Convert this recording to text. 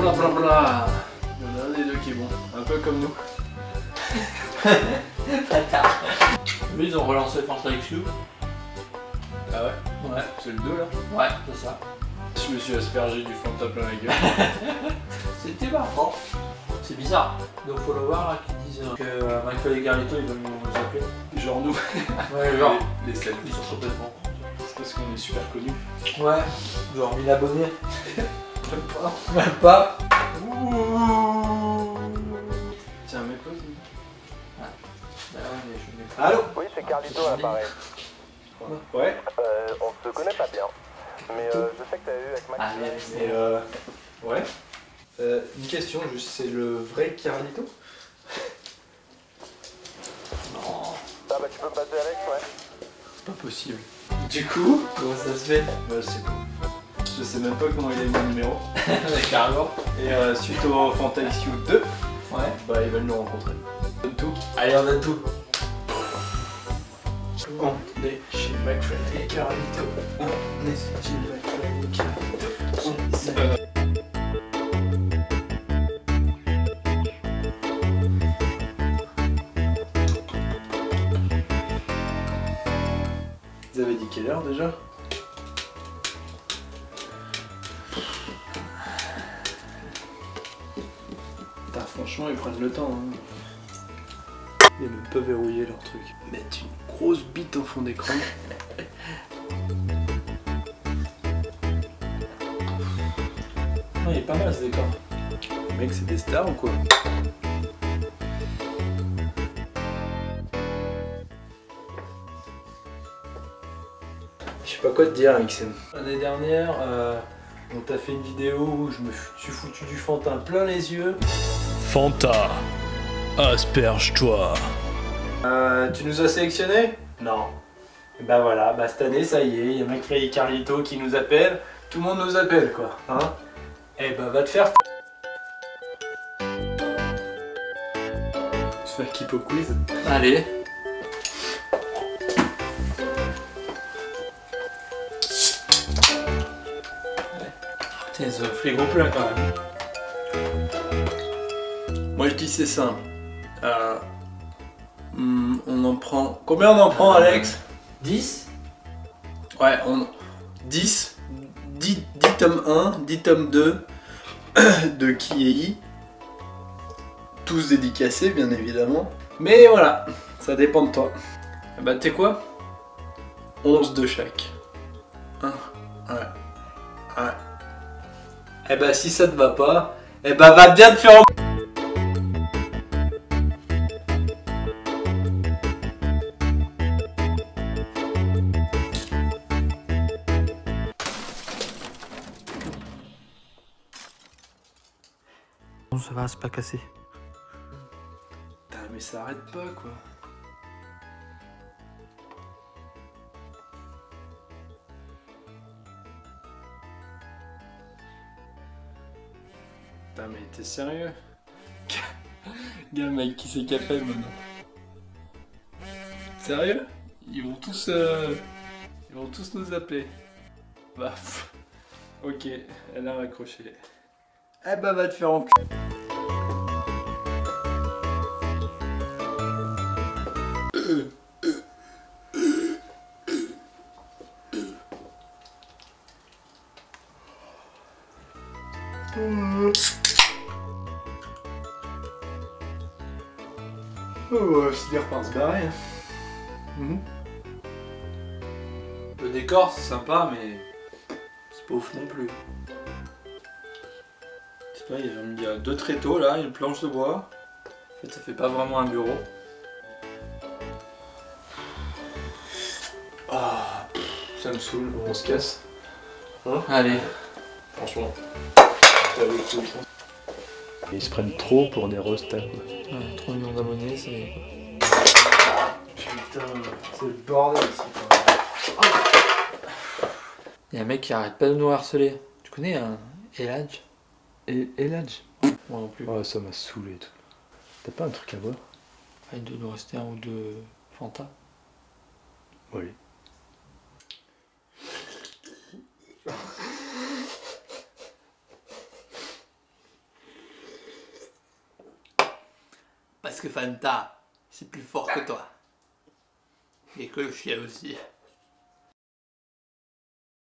Blablabla. Il y en a un des deux qui est bon, un peu comme nous. Mais ils ont relancé Fanta XQ. Ah ouais? Ouais. C'est le 2 là? Ouais, c'est ça. Je me suis aspergé du Fanta plein la gueule. C'était marrant. C'est bizarre. Nos followers là qui disent que Michael et Carlito ils veulent nous appeler. Genre nous. Ouais, genre. Les 7. Ils sont complètement. C'est parce qu'on est super connus. Ouais. Genre 1000 abonnés. Même pas. Même pas. Tiens, mets pause. Bah ouais, mais je mets pas. Allô? Oui, c'est Carlito à l'appareil. Ouais. On se connaît pas bien, mais je sais que t'as eu avec Max. Allez, Et ouais. Une question, juste, c'est le vrai Carlito? non. Ah bah tu peux me passer Alex, ouais. C'est pas possible. Du coup, comment ça se fait? Ouais, c'est cool. Je sais même pas comment il a eu mon numéro. Carrément. Et suite au Fanta XQ 2, Ouais. bah ils veulent nous rencontrer. Donne tout. Allez, on donne tout. On est chez McFly et Carlito. On est chez McFly et Carlito. Vous avez dit quelle heure déjà? Putain, franchement, ils prennent le temps. Hein. Ils même pas verrouiller leur truc. Mettre une grosse bite au fond d'écran. Non, il est pas mal ce décor. Mec, c'est des stars ou quoi? Je sais pas quoi te dire, Mixem. L'année dernière, on t'a fait une vidéo où je me suis foutu du Fanta plein les yeux. Fanta, asperge-toi. Tu nous as sélectionné? Non. Et bah voilà, bah cette année, ça y est, il y a McFly et Carlito qui nous appellent. Tout le monde nous appelle, quoi. Hein? Eh bah va te faire se faire Kipo Quiz. Allez. Putain, ce frigo plein quand même. Moi je dis c'est simple. On en prend... Combien on en prend, Alex? 10. Ouais, 10. 10 tomes 1, 10 tomes 2 de Kiei. Tous dédicacés, bien évidemment. Mais voilà, ça dépend de toi. Bah, tu sais quoi? 11 de chaque. Hein? Ouais. Ouais. Eh bah, si ça te va pas, eh bah, va bien te faire en... Ça va, c'est pas cassé. Putain, mais ça arrête pas, quoi. Putain, mais t'es sérieux? Gars, mec, qui c'est qui appelle maintenant? Sérieux? Ils vont tous nous appeler. Bah, ok, elle a raccroché. Eh bah, va te faire enculer. On va finir par se barrer. Le décor c'est sympa mais c'est pas ouf non plus. Je sais pas, il y a 2 tréteaux là, une planche de bois. En fait ça fait pas vraiment un bureau. Ah, ça me saoule, on se casse. Hein? Allez. Franchement. Ils se prennent trop pour des restas, quoi. Ouais, 3 millions d'abonnés, c'est... Putain, c'est le bordel ici, quoi. Il y a un mec qui arrête pas de nous harceler. Tu connais un Eladj? Eladj? Moi non plus. Oh, ça m'a saoulé et tout. T'as pas un truc à voir? Il doit nous rester un ou deux Fanta. Oui. Parce que Fanta, c'est plus fort que toi. Et que le chien aussi.